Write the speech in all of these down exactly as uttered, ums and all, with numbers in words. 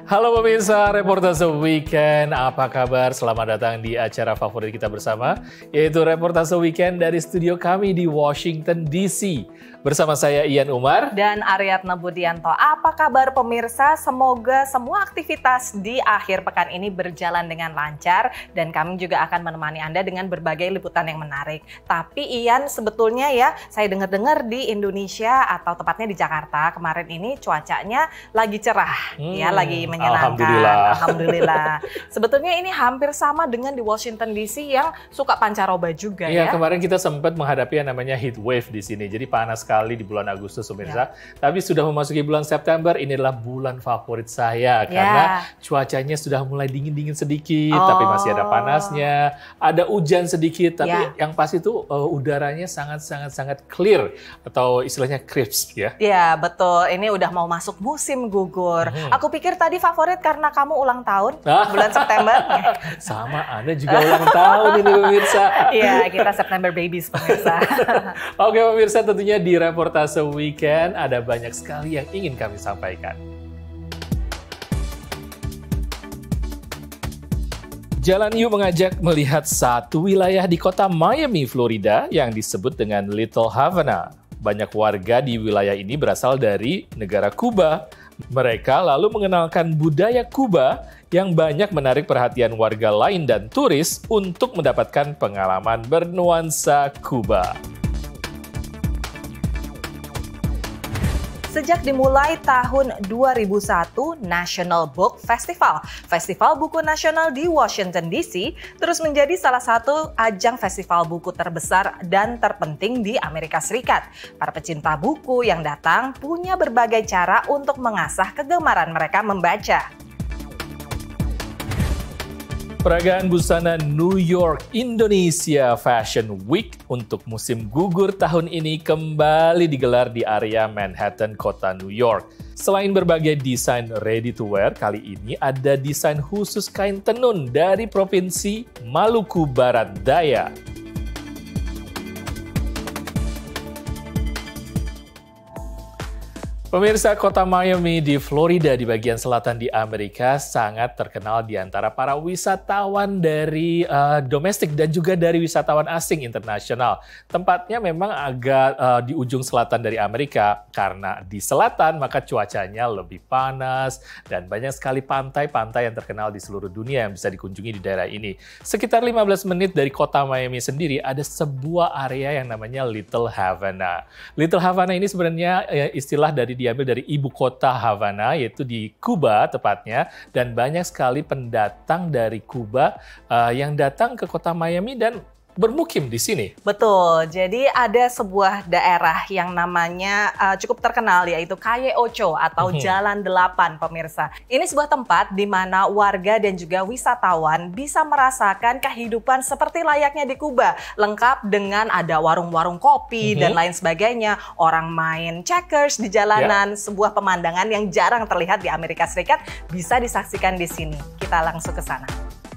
Halo pemirsa Reportase Weekend, apa kabar? Selamat datang di acara favorit kita bersama, yaitu Reportase Weekend dari studio kami di Washington D C. Bersama saya Ian Umar dan Aryatna Budianto. Apa kabar pemirsa? Semoga semua aktivitas di akhir pekan ini berjalan dengan lancar dan kami juga akan menemani Anda dengan berbagai liputan yang menarik. Tapi Ian, sebetulnya ya, saya dengar-dengar di Indonesia atau tepatnya di Jakarta kemarin ini cuacanya lagi cerah, hmm, ya, lagi menyenangkan. Alhamdulillah. Alhamdulillah. Sebetulnya ini hampir sama dengan di Washington D C yang suka pancaroba juga ya. Ya, kemarin kita sempat menghadapi yang namanya heat wave di sini. Jadi panas sekali di bulan Agustus pemirsa. Ya. Tapi sudah memasuki bulan September, ini adalah bulan favorit saya karena ya. cuacanya sudah mulai dingin-dingin sedikit, oh. tapi masih ada panasnya, ada hujan sedikit, tapi ya. yang pasti itu uh, udaranya sangat-sangat-sangat clear atau istilahnya crisp ya. Ya, betul. Ini udah mau masuk musim gugur. Hmm. Aku pikir tadi favorit karena kamu ulang tahun bulan September. Sama, Anda juga ulang tahun ini pemirsa. Iya, kita September babies pemirsa. Oke pemirsa, tentunya di Reportase Weekend ada banyak sekali yang ingin kami sampaikan. Jalan Yuk mengajak melihat satu wilayah di kota Miami, Florida yang disebut dengan Little Havana. Banyak warga di wilayah ini berasal dari negara Kuba. Mereka lalu mengenalkan budaya Kuba yang banyak menarik perhatian warga lain dan turis untuk mendapatkan pengalaman bernuansa Kuba. Sejak dimulai tahun dua ribu satu, National Book Festival, Festival Buku Nasional di Washington D C, terus menjadi salah satu ajang festival buku terbesar dan terpenting di Amerika Serikat. Para pecinta buku yang datang punya berbagai cara untuk mengasah kegemaran mereka membaca. Peragaan busana New York Indonesia Fashion Week untuk musim gugur tahun ini kembali digelar di area Manhattan, kota New York. Selain berbagai desain ready to wear, kali ini ada desain khusus kain tenun dari Provinsi Maluku Barat Daya. Pemirsa, kota Miami di Florida di bagian selatan di Amerika sangat terkenal di antara para wisatawan dari uh, domestik dan juga dari wisatawan asing internasional. Tempatnya memang agak uh, di ujung selatan dari Amerika karena di selatan maka cuacanya lebih panas dan banyak sekali pantai-pantai yang terkenal di seluruh dunia yang bisa dikunjungi di daerah ini. Sekitar lima belas menit dari kota Miami sendiri ada sebuah area yang namanya Little Havana. Little Havana ini sebenarnya uh, istilah dari diambil dari ibu kota Havana, yaitu di Kuba tepatnya, dan banyak sekali pendatang dari Kuba uh, yang datang ke kota Miami dan bermukim di sini. Betul, jadi ada sebuah daerah yang namanya uh, cukup terkenal, yaitu Calle Ocho atau hmm. Jalan Delapan pemirsa. Ini sebuah tempat di mana warga dan juga wisatawan bisa merasakan kehidupan seperti layaknya di Kuba. Lengkap dengan ada warung-warung kopi hmm. dan lain sebagainya. Orang main checkers di jalanan, yeah. sebuah pemandangan yang jarang terlihat di Amerika Serikat bisa disaksikan di sini. Kita langsung ke sana.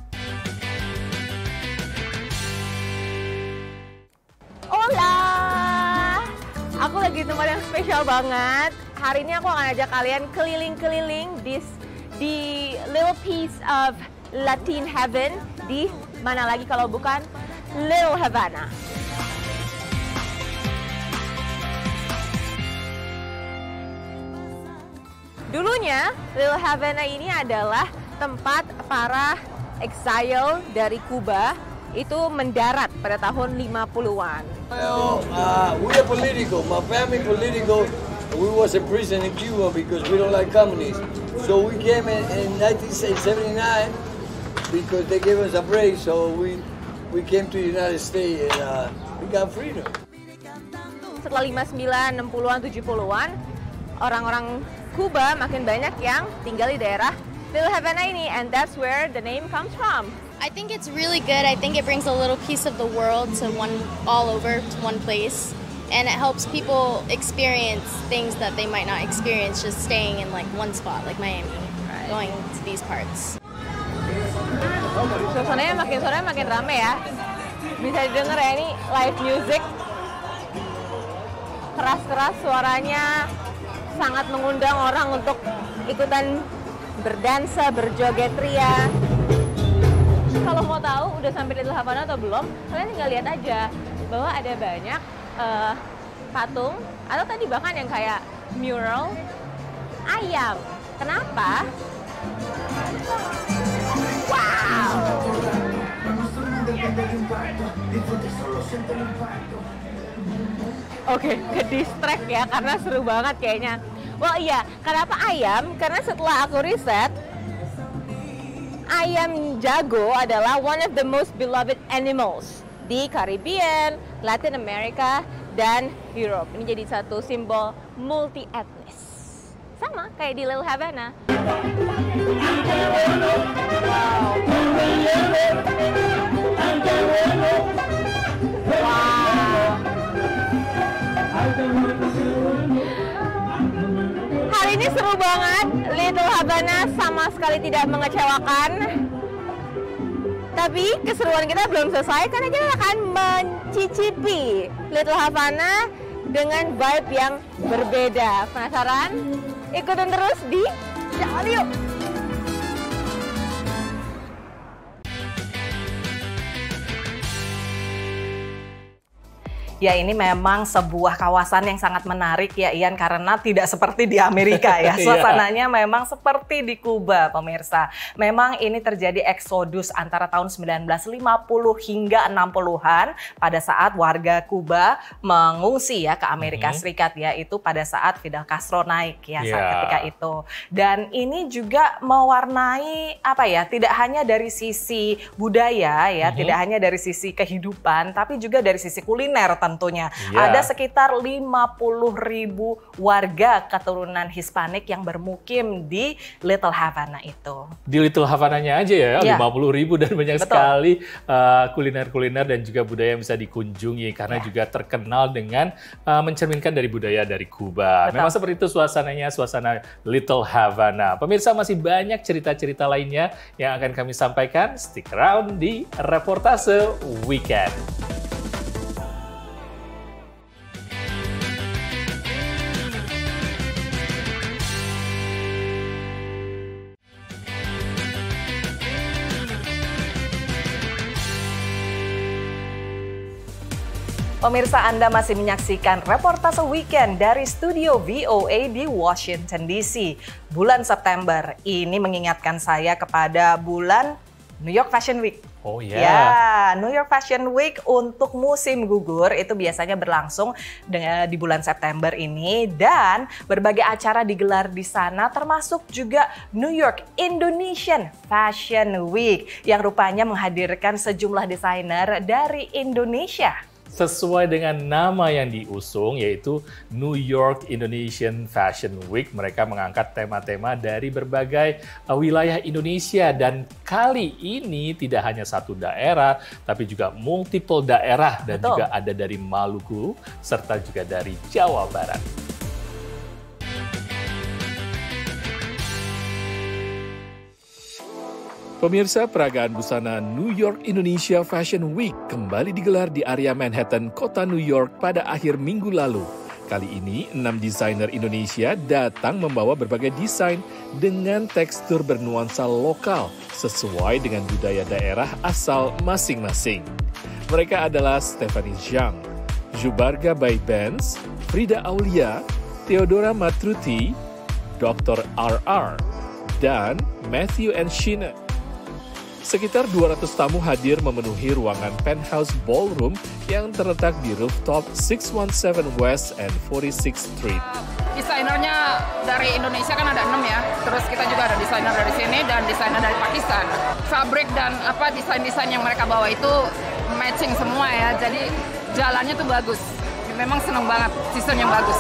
Hola, aku lagi di tempat yang spesial banget. Hari ini aku akan ajak kalian keliling-keliling di, di little piece of Latin heaven. Di mana lagi kalau bukan Little Havana. Dulunya Little Havana ini adalah tempat para exile dari Kuba itu mendarat pada tahun lima puluhan. Well, uh, we are political. My family political. We was in prison in Cuba because we don't like communists. So we came in, in nineteen seventy-nine because they gave us a break. So we we came to the United States and uh, we got freedom. Setelah lima puluh sembilan, enam puluhan, tujuh puluhan, orang-orang Kuba makin banyak yang tinggal di daerah Little Havana ini, and that's where the name comes from. I think it's really good. I think it brings a little piece of the world to one, all over to one place. And it helps people experience things that they might not experience just staying in like one spot, like Miami, right. Going to these parts. Suasananya makin sore makin rame ya. Bisa didengar ya, ini live music. Keras-keras suaranya, sangat mengundang orang untuk ikutan berdansa, berjoget ria. Kalau mau tahu udah sampai Little Havana atau belum, kalian tinggal lihat aja bahwa ada banyak uh, patung atau tadi bahkan yang kayak mural ayam. Kenapa? Wow! Oke, ke distract ya karena seru banget kayaknya. Well iya, kenapa ayam? Karena setelah aku riset, ayam jago adalah one of the most beloved animals di Caribbean, Latin America, dan Europe. Ini jadi satu simbol multi etnis. Sama kayak di Little Havana. Wow. Wow. Hari ini seru banget. Little Havana sama sekali tidak mengecewakan. Tapi keseruan kita belum selesai karena kita akan mencicipi Little Havana dengan vibe yang berbeda. Penasaran? Ikutin terus di Jalan Yuk! Ya ini memang sebuah kawasan yang sangat menarik ya Ian, karena tidak seperti di Amerika ya. Suasananya memang seperti di Kuba pemirsa. Memang ini terjadi eksodus antara tahun sembilan belas lima puluh hingga enam puluhan pada saat warga Kuba mengungsi ya ke Amerika mm-hmm. Serikat ya. Itu pada saat Fidel Castro naik ya yeah. saat ketika itu. Dan ini juga mewarnai apa ya, tidak hanya dari sisi budaya ya, mm-hmm. tidak hanya dari sisi kehidupan, tapi juga dari sisi kuliner tentunya. Yeah. Ada sekitar lima puluh ribu warga keturunan Hispanik yang bermukim di Little Havana itu. Di Little Havana-nya aja ya, yeah. lima puluh ribu dan banyak Betul. sekali kuliner-kuliner uh, dan juga budaya yang bisa dikunjungi karena yeah. juga terkenal dengan uh, mencerminkan dari budaya dari Kuba. Betul. Memang seperti itu suasananya, suasana Little Havana. Pemirsa, masih banyak cerita-cerita lainnya yang akan kami sampaikan. Stick around di Reportase Weekend. Pemirsa, Anda masih menyaksikan Reportase Weekend dari studio V O A di Washington D C. Bulan September ini mengingatkan saya kepada bulan New York Fashion Week. Oh iya. Yeah. Ya, New York Fashion Week untuk musim gugur itu biasanya berlangsung dengan di bulan September ini, dan berbagai acara digelar di sana termasuk juga New York Indonesian Fashion Week yang rupanya menghadirkan sejumlah desainer dari Indonesia. Sesuai dengan nama yang diusung, yaitu New York Indonesian Fashion Week, mereka mengangkat tema-tema dari berbagai uh, wilayah Indonesia. Dan kali ini tidak hanya satu daerah, tapi juga multiple daerah. Dan Betul. juga ada dari Maluku, serta juga dari Jawa Barat. Pemirsa, peragaan busana New York Indonesia Fashion Week kembali digelar di area Manhattan, kota New York pada akhir minggu lalu. Kali ini, enam desainer Indonesia datang membawa berbagai desain dengan tekstur bernuansa lokal sesuai dengan budaya daerah asal masing-masing. Mereka adalah Stephanie Zhang, Zubarga by Benz, Frida Aulia, Theodora Matruti, doktor R R, dan Matthew and Sheena. Sekitar dua ratus tamu hadir memenuhi ruangan Penthouse Ballroom yang terletak di rooftop enam satu tujuh West and forty-sixth Street. Desainernya dari Indonesia kan ada enam ya, terus kita juga ada desainer dari sini dan desainer dari Pakistan. Fabrik dan apa desain-desain yang mereka bawa itu matching semua ya, jadi jalannya tuh bagus. Memang seneng banget, season yang bagus.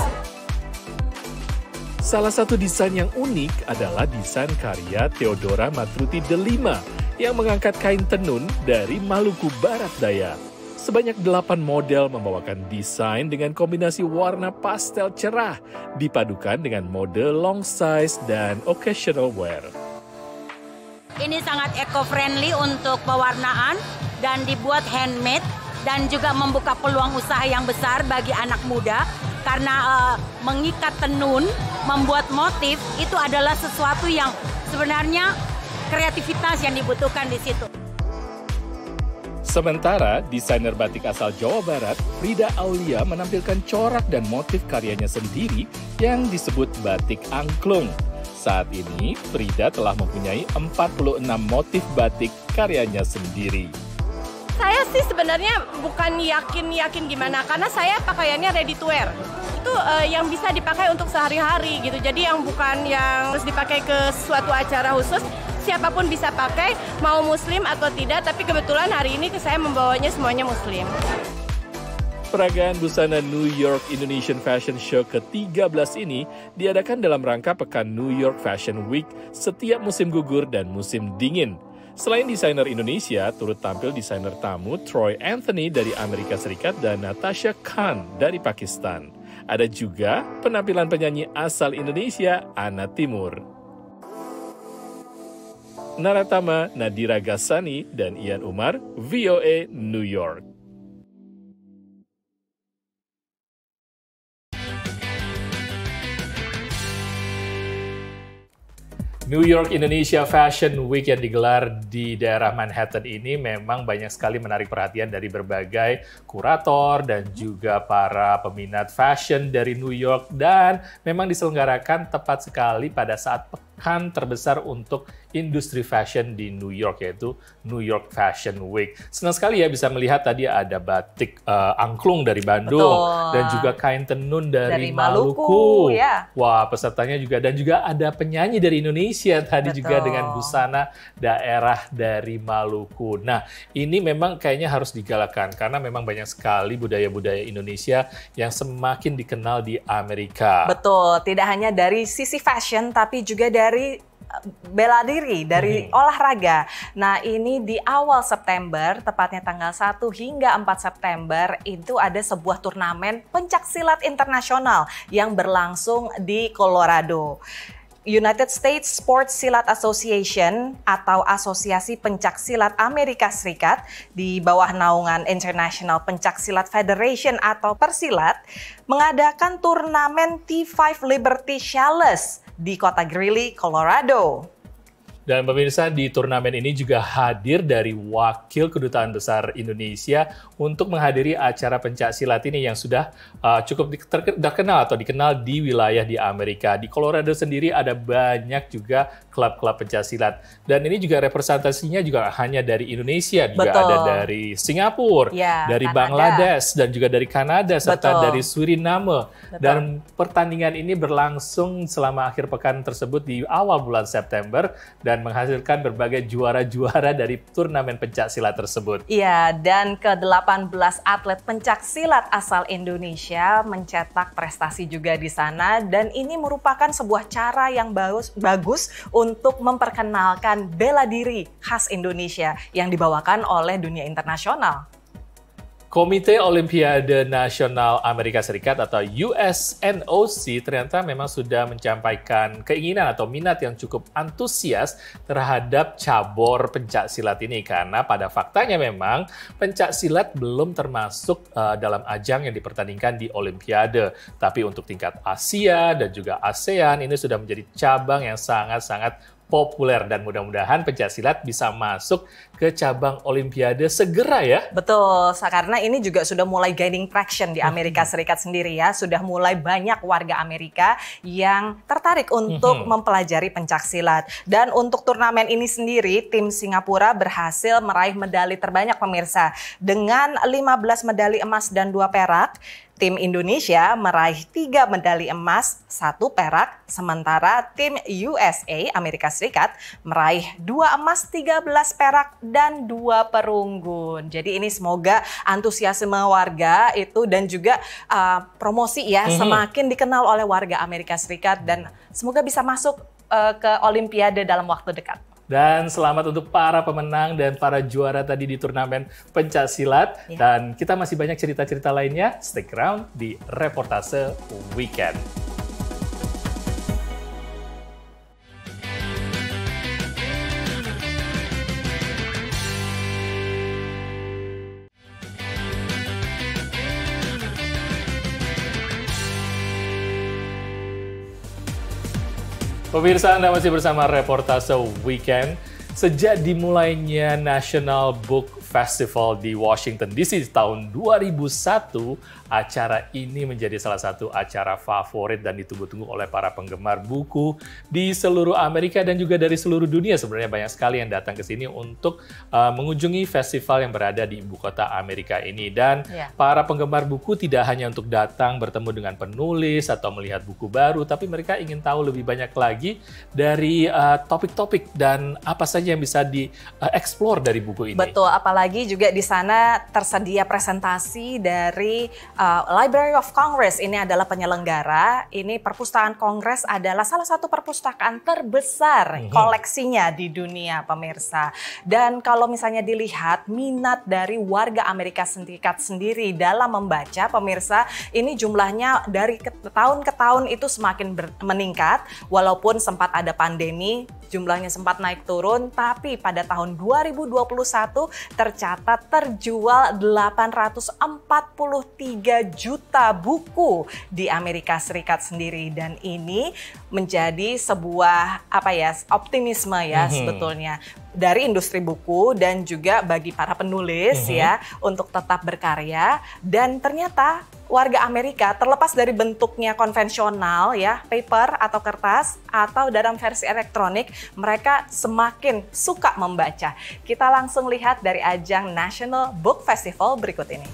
Salah satu desain yang unik adalah desain karya Theodora Matruti Delima yang mengangkat kain tenun dari Maluku Barat Daya. Sebanyak delapan model membawakan desain dengan kombinasi warna pastel cerah, dipadukan dengan mode long size dan occasional wear. Ini sangat eco-friendly untuk pewarnaan dan dibuat handmade dan juga membuka peluang usaha yang besar bagi anak muda karena uh, mengikat tenun membuat motif itu adalah sesuatu yang sebenarnya kreativitas yang dibutuhkan di situ. Sementara desainer batik asal Jawa Barat, Frida Aulia menampilkan corak dan motif karyanya sendiri yang disebut batik angklung. Saat ini, Frida telah mempunyai empat puluh enam motif batik karyanya sendiri. Saya sih sebenarnya bukan yakin-yakin gimana, karena saya pakaiannya ready to wear. Itu uh, yang bisa dipakai untuk sehari-hari gitu. Jadi yang bukan yang harus dipakai ke suatu acara khusus, siapapun bisa pakai, mau muslim atau tidak, tapi kebetulan hari ini saya membawanya semuanya muslim. Peragaan busana New York Indonesian Fashion Show ke tiga belas ini diadakan dalam rangka Pekan New York Fashion Week setiap musim gugur dan musim dingin. Selain desainer Indonesia, turut tampil desainer tamu Troy Anthony dari Amerika Serikat dan Natasha Khan dari Pakistan. Ada juga penampilan penyanyi asal Indonesia, Anna Timur. Naratama Nadira Gassani dan Ian Umar, V O A New York. New York Indonesia Fashion Week yang digelar di daerah Manhattan ini memang banyak sekali menarik perhatian dari berbagai kurator dan juga para peminat fashion dari New York, dan memang diselenggarakan tepat sekali pada saat pekan terbesar untuk industri fashion di New York, yaitu New York Fashion Week. Senang sekali ya bisa melihat tadi ada batik uh, angklung dari Bandung. Betul. Dan juga kain tenun dari, dari Maluku. Maluku ya. Wah, pesertanya juga, dan juga ada penyanyi dari Indonesia tadi. Betul. Juga dengan busana daerah dari Maluku. Nah, ini memang kayaknya harus digalakkan karena memang banyak sekali budaya-budaya Indonesia yang semakin dikenal di Amerika. Betul, tidak hanya dari sisi fashion tapi juga dari bela diri, dari hmm. olahraga. Nah, ini di awal September, tepatnya tanggal satu hingga empat September, itu ada sebuah turnamen pencaksilat internasional yang berlangsung di Colorado. United States Sports Silat Association atau Asosiasi Pencaksilat Amerika Serikat di bawah naungan International Pencaksilat Federation atau Persilat mengadakan turnamen T lima Liberty Challenge di kota Greeley, Colorado. Dan pemirsa, di turnamen ini juga hadir dari Wakil Kedutaan Besar Indonesia untuk menghadiri acara pencaksilat ini yang sudah uh, cukup terkenal atau dikenal di wilayah di Amerika. Di Colorado sendiri ada banyak juga klub-klub pencaksilat. Dan ini juga representasinya juga hanya dari Indonesia, juga Betul. Ada dari Singapura, ya, dari Kanada. Bangladesh, dan juga dari Kanada, serta Betul. Dari Suriname. Betul. Dan pertandingan ini berlangsung selama akhir pekan tersebut di awal bulan September, dan menghasilkan berbagai juara-juara dari turnamen pencaksilat tersebut. Iya, dan ke delapan belas atlet pencaksilat asal Indonesia mencetak prestasi juga di sana, dan ini merupakan sebuah cara yang bagus, bagus untuk memperkenalkan bela diri khas Indonesia yang dibawakan oleh dunia internasional. Komite Olimpiade Nasional Amerika Serikat atau U S N O C ternyata memang sudah menyampaikan keinginan atau minat yang cukup antusias terhadap cabur pencaksilat ini, karena pada faktanya memang pencaksilat belum termasuk uh, dalam ajang yang dipertandingkan di Olimpiade. Tapi untuk tingkat Asia dan juga ASEAN ini sudah menjadi cabang yang sangat-sangat populer, dan mudah-mudahan pencaksilat bisa masuk ke cabang Olimpiade segera ya. Betul, karena ini juga sudah mulai gaining traction di Amerika Serikat sendiri ya. Sudah mulai banyak warga Amerika yang tertarik untuk mm-hmm. mempelajari pencaksilat. Dan untuk turnamen ini sendiri, tim Singapura berhasil meraih medali terbanyak pemirsa dengan lima belas medali emas dan dua perak. Tim Indonesia meraih tiga medali emas, satu perak, sementara tim U S A, Amerika Serikat, meraih dua emas, tiga belas perak, dan dua perunggu. Jadi ini semoga antusiasme warga itu dan juga uh, promosi ya mm-hmm. semakin dikenal oleh warga Amerika Serikat, dan semoga bisa masuk uh, ke Olimpiade dalam waktu dekat. Dan selamat untuk para pemenang dan para juara tadi di turnamen pencaksilat. Ya. Dan kita masih banyak cerita-cerita lainnya. Stick around di Reportase Weekend. Pemirsa, Anda masih bersama Reportase Weekend. Sejak dimulainya National Book Festival di Washington D C tahun dua ribu satu, acara ini menjadi salah satu acara favorit dan ditunggu-tunggu oleh para penggemar buku di seluruh Amerika dan juga dari seluruh dunia. Sebenarnya banyak sekali yang datang ke sini untuk uh, mengunjungi festival yang berada di ibu kota Amerika ini. Dan yeah. para penggemar buku tidak hanya untuk datang bertemu dengan penulis atau melihat buku baru, tapi mereka ingin tahu lebih banyak lagi dari uh, topik-topik dan apa saja yang bisa di-explore uh, dari buku ini. Betul, apalagi juga di sana tersedia presentasi dari uh, Library of Congress. Ini adalah penyelenggara. Ini perpustakaan Kongres adalah salah satu perpustakaan terbesar mm-hmm. koleksinya di dunia, pemirsa. Dan kalau misalnya dilihat minat dari warga Amerika Serikat sendiri dalam membaca, pemirsa, ini jumlahnya dari ke tahun ke tahun itu semakin meningkat. Walaupun sempat ada pandemi, jumlahnya sempat naik turun, tapi pada tahun dua ribu dua puluh satu tercatat terjual delapan ratus empat puluh tiga juta buku di Amerika Serikat sendiri, dan ini menjadi sebuah apa ya optimisme ya mm-hmm. sebetulnya dari industri buku dan juga bagi para penulis mm-hmm. ya untuk tetap berkarya. Dan ternyata warga Amerika, terlepas dari bentuknya konvensional ya, paper atau kertas atau dalam versi elektronik, mereka semakin suka membaca. Kita langsung lihat dari ajang National Book Festival berikut ini.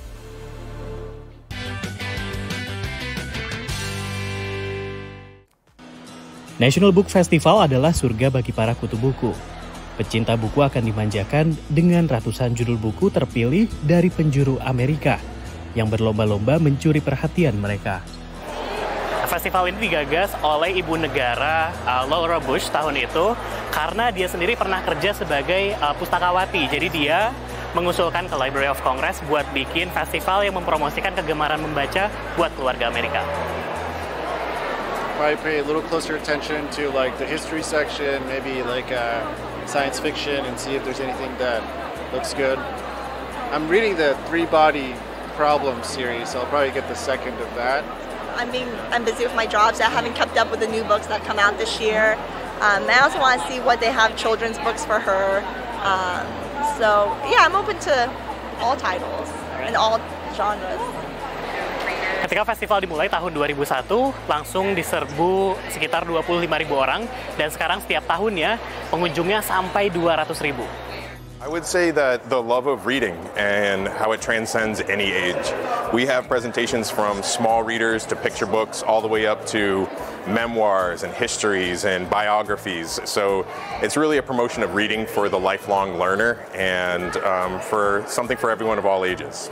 National Book Festival adalah surga bagi para kutu buku. Pecinta buku akan dimanjakan dengan ratusan judul buku terpilih dari penjuru Amerika yang berlomba-lomba mencuri perhatian mereka. Festival ini digagas oleh ibu negara uh, Laura Bush tahun itu karena dia sendiri pernah kerja sebagai uh, pustakawati. Jadi dia mengusulkan ke Library of Congress buat bikin festival yang mempromosikan kegemaran membaca buat keluarga Amerika. I pay a little closer attention to like the history section, maybe like uh, science fiction, and see if there's anything that looks good. I'm reading the Three Body Problem series, so I'll probably get the second of that. I'm being I'm busy with my job, so I haven't kept up with the new books that come out this year. Um, I also want to see what they have children's books for her. Um, so yeah, I'm open to all titles and all genres. Ketika festival dimulai tahun dua ribu satu, langsung diserbu sekitar dua puluh lima ribu orang, dan sekarang setiap tahunnya pengunjungnya sampai dua ratus ribu. I would say that the love of reading and how it transcends any age. We have presentations from small readers to picture books all the way up to memoirs and histories and biographies. So it's really a promotion of reading for the lifelong learner and um, for something for everyone of all ages.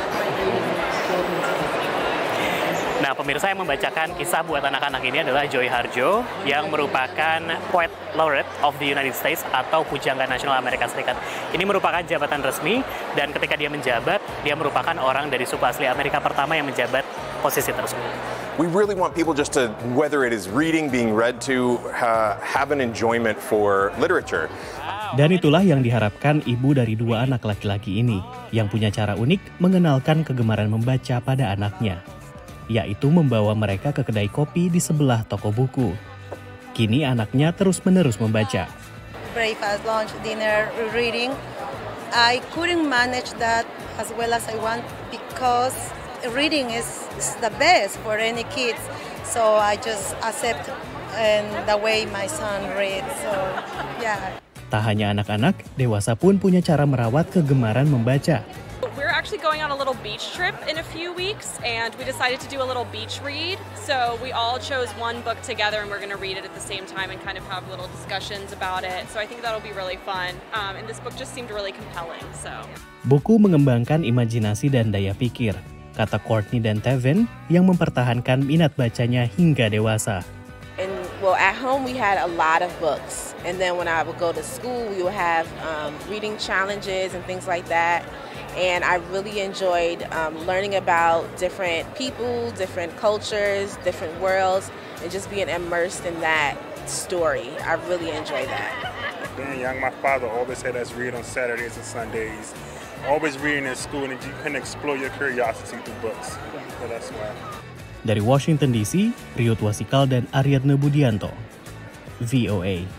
Nah, pemirsa, yang membacakan kisah buat anak-anak ini adalah Joy Harjo, yang merupakan Poet Laureate of the United States atau Pujangga Nasional Amerika Serikat. Ini merupakan jabatan resmi, dan ketika dia menjabat, dia merupakan orang dari suku asli Amerika pertama yang menjabat posisi tersebut. We really want people just to, whether it is reading, being read to, uh, have an enjoyment for literature. Dan itulah yang diharapkan ibu dari dua anak laki-laki ini, yang punya cara unik mengenalkan kegemaran membaca pada anaknya, yaitu membawa mereka ke kedai kopi di sebelah toko buku. Kini anaknya terus-menerus membaca. Breakfast, lunch, dinner, reading. I couldn't manage that as well as I want because reading is, is the best for any kids. So I just accept and the way my son reads. So yeah. Tak hanya anak-anak, dewasa pun punya cara merawat kegemaran membaca. We're actually going on a little beach trip in a few weeks, and we decided to do a little beach read. So we all chose one book together, and we're going to read it at the same time and kind of have little discussions about it. So I think that'll be really fun. Um, and this book just seemed really compelling. So. Buku mengembangkan imajinasi dan daya pikir, kata Courtney dan Tevin, yang mempertahankan minat bacanya hingga dewasa. And well, at home we had a lot of books, and then when I would go to school, we would have um, reading challenges and things like that. And I really enjoyed um, learning about different people, different cultures, different worlds, and just being immersed in that story. I really enjoyed that. Being young, my father always had us read on Saturdays and Sundays. Always reading in school, and you can explore your curiosity through books. So that's why. Dari Washington D C, Riut Wasikal dan Ariadne Budianto. V O A.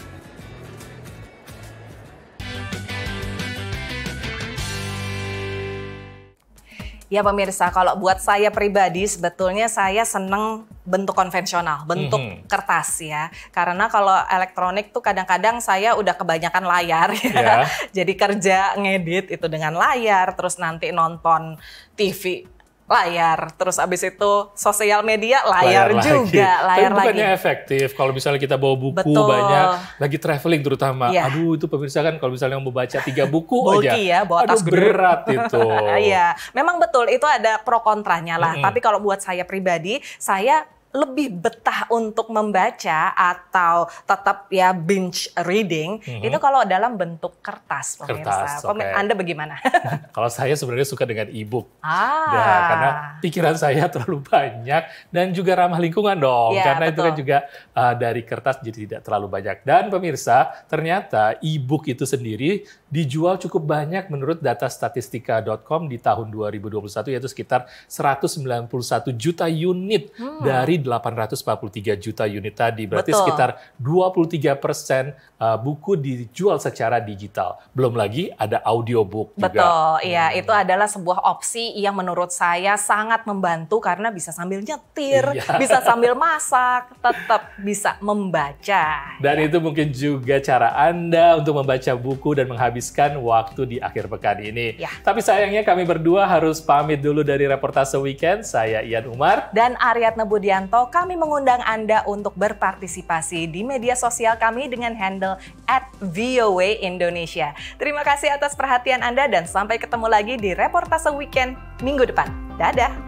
Ya pemirsa, kalau buat saya pribadi sebetulnya saya seneng bentuk konvensional, bentuk mm-hmm. kertas ya. Karena kalau elektronik tuh kadang-kadang saya udah kebanyakan layar ya. Yeah. Jadi kerja ngedit itu dengan layar, terus nanti nonton T V layar, terus abis itu sosial media layar, layar juga, lagi. layar Tapi bukannya lagi. efektif kalau misalnya kita bawa buku Betul. banyak, lagi traveling terutama. Ya. Aduh itu pemirsa kan kalau misalnya mau baca tiga buku Bulky aja, ya, bawa tas aduh berat itu. Iya, memang betul itu ada pro kontranya lah. Mm-hmm. Tapi kalau buat saya pribadi, saya lebih betah untuk membaca atau tetap ya binge reading mm-hmm. itu kalau dalam bentuk kertas, pemirsa. Kertas, okay. Anda bagaimana? Kalau saya sebenarnya suka dengan e-book. Ah. Nah, karena pikiran saya terlalu banyak dan juga ramah lingkungan dong. Ya, karena betul. itu kan juga uh, dari kertas jadi tidak terlalu banyak. Dan pemirsa, ternyata e-book itu sendiri dijual cukup banyak menurut data statistika dot com di tahun dua ribu dua puluh satu, yaitu sekitar seratus sembilan puluh satu juta unit hmm. dari delapan ratus empat puluh tiga juta unit tadi. Berarti Betul. sekitar dua puluh tiga persen uh, buku dijual secara digital. Belum lagi ada audiobook juga. Betul, iya hmm. itu adalah sebuah opsi yang menurut saya sangat membantu karena bisa sambil nyetir, iya. bisa sambil masak, tetap bisa membaca. Dan ya. Itu mungkin juga cara Anda untuk membaca buku dan menghabiskan waktu di akhir pekan ini. Ya. Tapi sayangnya kami berdua harus pamit dulu dari Reportase Weekend. Saya Ian Umar. Dan Aryatna Budianto. Kami mengundang Anda untuk berpartisipasi di media sosial kami dengan handle at V O A Indonesia. Terima kasih atas perhatian Anda dan sampai ketemu lagi di Reportase Weekend minggu depan. Dadah!